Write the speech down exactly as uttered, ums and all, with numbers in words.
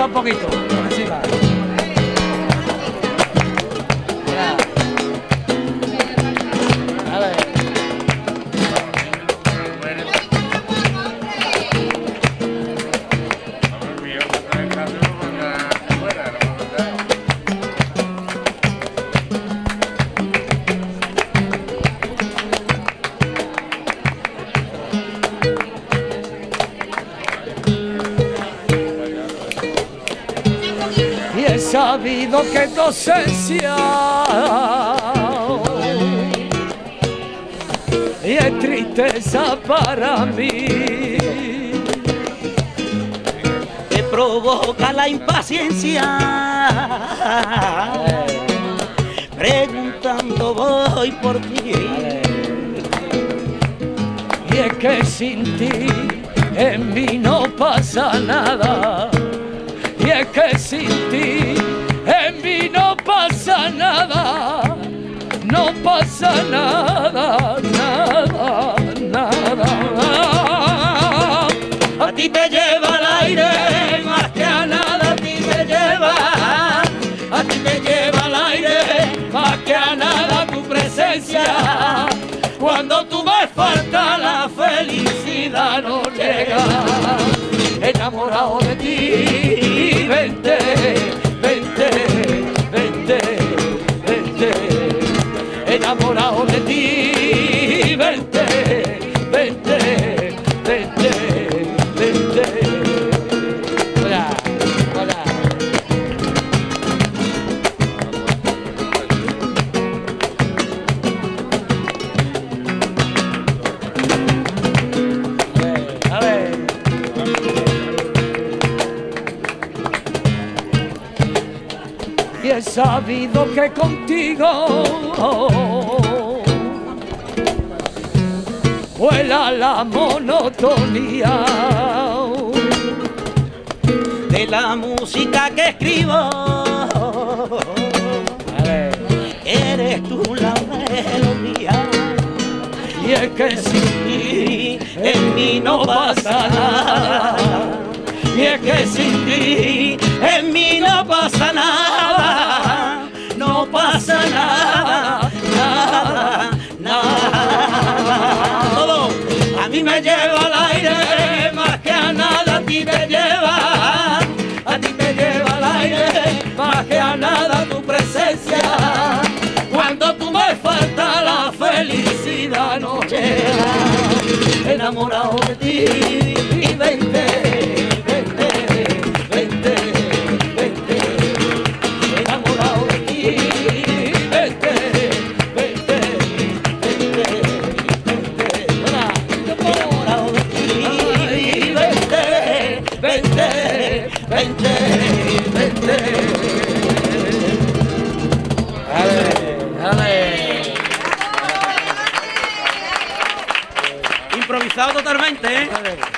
un poquito, por encima. He sabido que tu ausencia y es tristeza para mí, te provoca la impaciencia, preguntando voy por ti. Y es que sin ti en mí no pasa nada. Y es que sin ti en mí no pasa nada, no pasa nada, nada, nada. A ti te lleva el aire, más que a nada a ti te lleva. A ti te lleva el aire, más que a nada tu presencia. Cuando tú me faltas la felicidad no llega. Enamorado de ti, vente, vente, vente, vente. Enamorado de ti, vente, vente, vente, vente. Hola, hola. A ver. Y he sabido que contigo vuela la monotonía De la música que escribo, eres tú la melodía. y es que sin ti En mí no pasa nada. Y es que sin ti en mí no pasa nada. No pasa nada, nada, nada. Todo a mí me lleva al aire, más que a nada a ti te lleva. A ti te lleva al aire, más que a nada tu presencia. Cuando tú me faltas la felicidad no llega. Enamorado de ti, y vente, vente, vente, vente. Enamorado de ti, vente, vente, vente, vente. Enamorado de ti, vente, vente, vente, vente. Ale, ale. Improvisado totalmente, ¿eh? Ale.